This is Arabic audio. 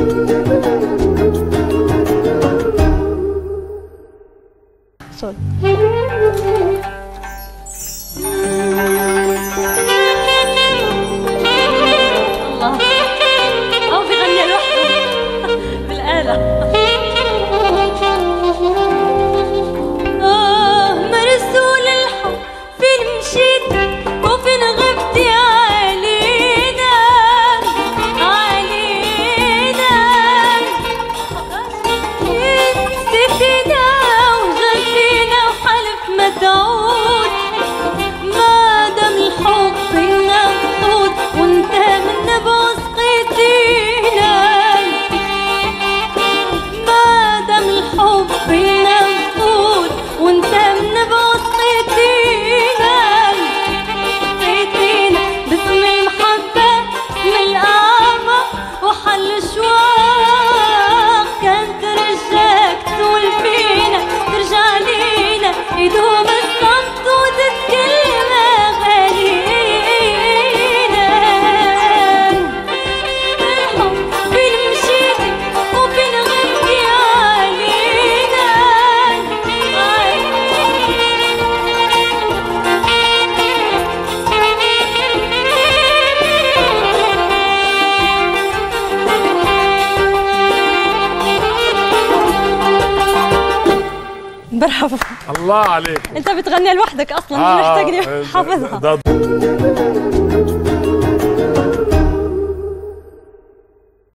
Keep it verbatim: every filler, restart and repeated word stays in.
صوت الله أو بغني لوحده بالآلة. آه مرسول الحب فين مشيت وفين غبتي علينا علينا نسيتينا وغنينا وحلف ما تعود ما دام الحب فينا مفقود وانت من بوسقيتينا ما دام الحب فينا مفقود وانت من بوسقيتينا سقيتينا باسم المحبة باسم الأعمى وحل شواق كان ترجاك تقول فينا ترجع لينا يدوم الصمت وتتكلم أغانينا. الحب فين مشيتي وفين غبتي علينا مرحبا. الله عليك. انت بتغني لوحدك اصلا، مو محتاجني حافظها.